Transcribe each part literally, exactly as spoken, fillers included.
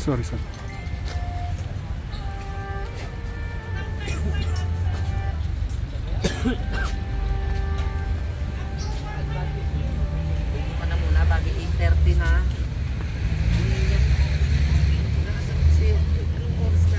Sorry, sorry. Pa na muna, bagay eight thirty na. Anong oras na?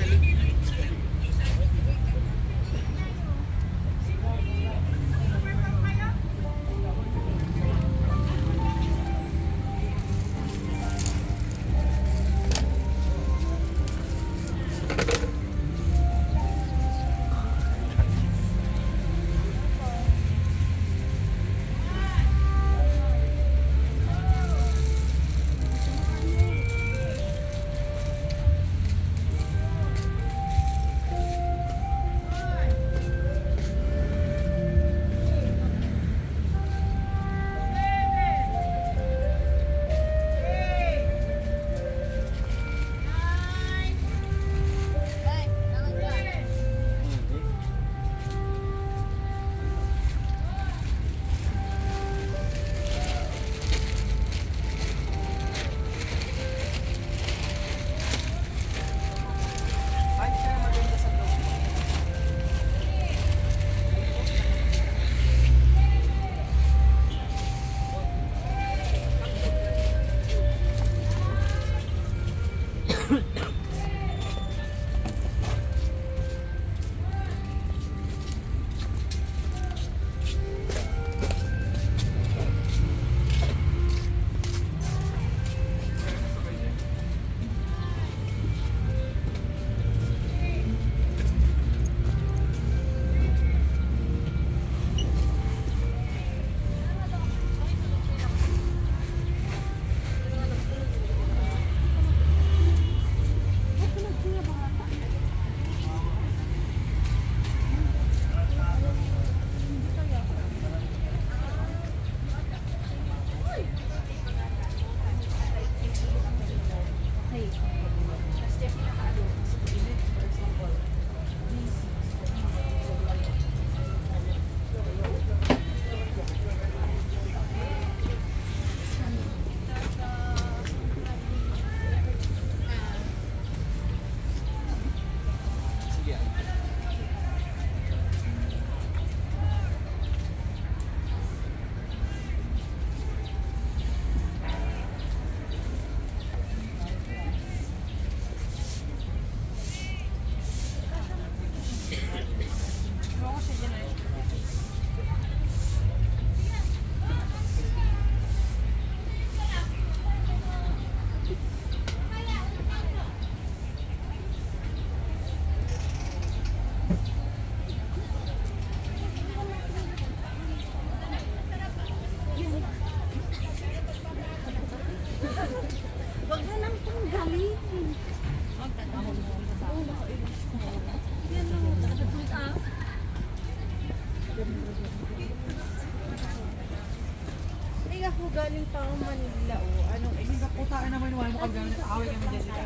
Galing pa ang Manila o anong eh sa putaan naman wala mo kagaling away kami Jessica.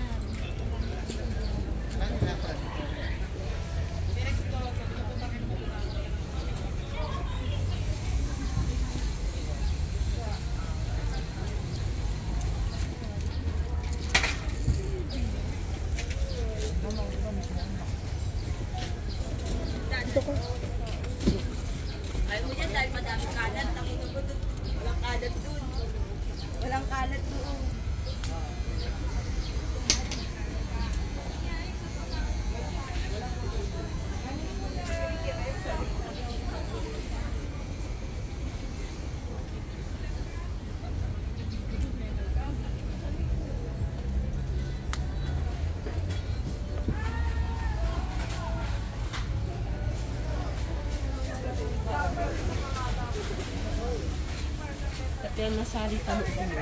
Dito ko. Ayaw mo yan dahil madaming kalat. Walang kalat doon. Walang kalat doon. Kaya nasari talo ko yun.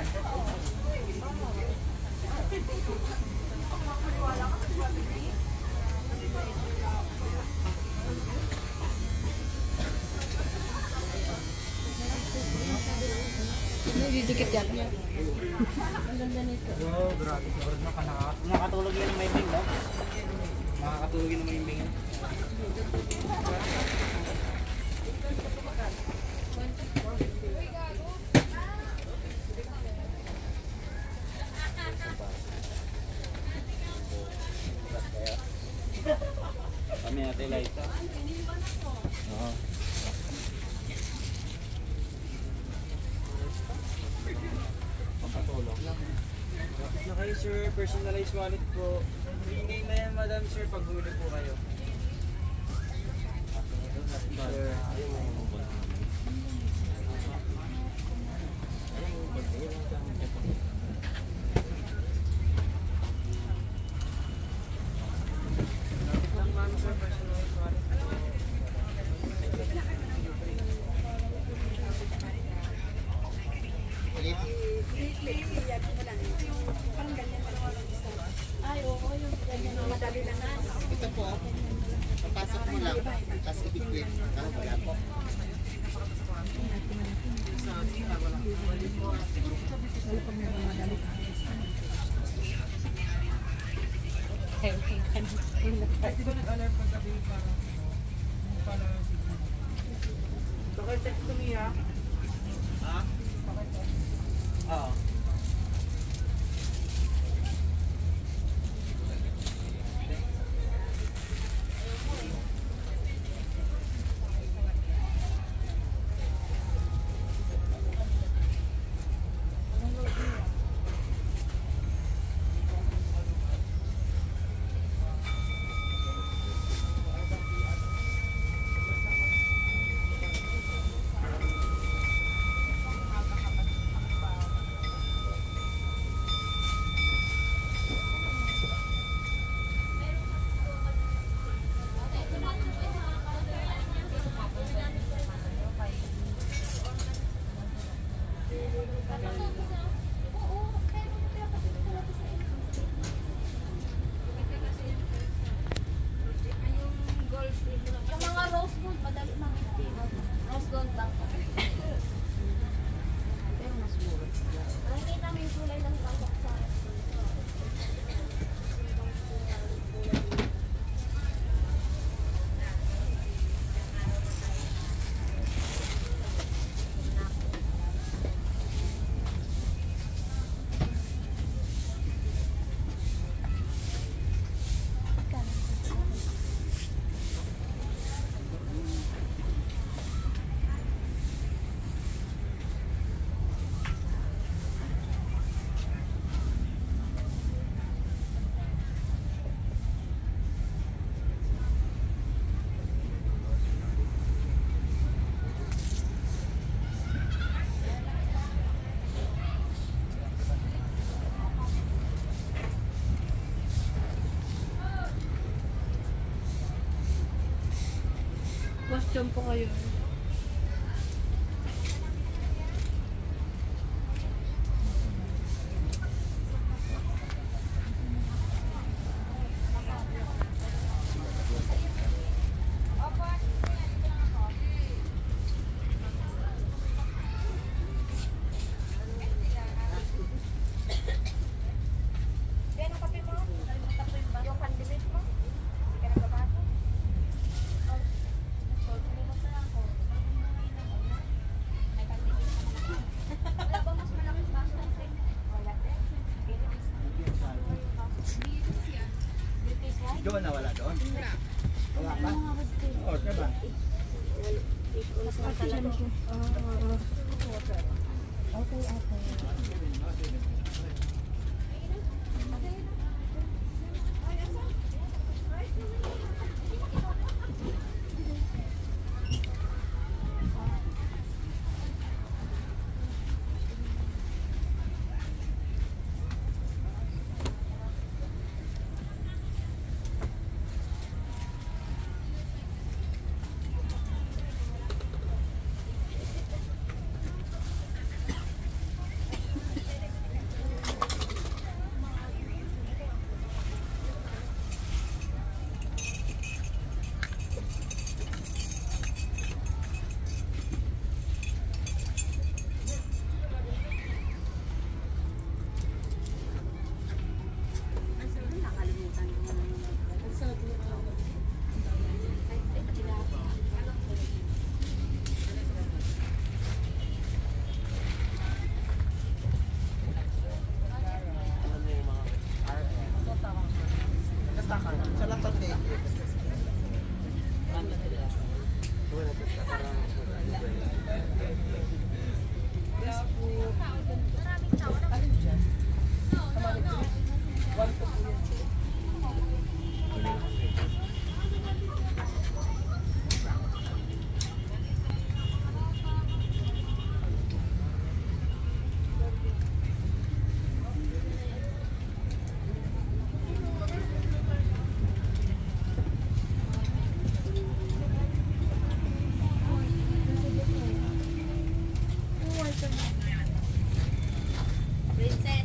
Nagdidikit yan. Ang ganda nito. Oh, grabe. Sobrang na nakatulog yan ng maibing daw. Makakatulog yan ng maibing. Light up. Oo. Pampatulog lang. Na kayo sir, personalized wallet po. Bigay na yan madam sir pag huli po kayo. Sir, ayaw mo yung mobile. Ayaw mo yung mobile. Lang ma'am sir, personalized wallet po. Ay, oo, yung ganyan. Madali lang na. Ito po, papasok mo lang, tapos ibigay. Ah, wala po. Di ba nag-alarm paggabi para para Bakit text to me ha? Ha? Oo. Yung mga rose gold, madali makikita. Rose gold ba? Pero mas mura. Nakikita mo yung kulay ng bawak sa Question po kayo. yan ang kape mo. Nalimutan ko yung ba? Yung pandemit mo. Hindi ka nagbabago. Oh. So, nalimutan lang ako. May pandemit ka naman. Wala ba mas malaking baso ng drink? Wala din. Bitis yan. Doon na wala doon? Wala pa? Oo, diba? Mas matalaga. Okay, okay. Princess.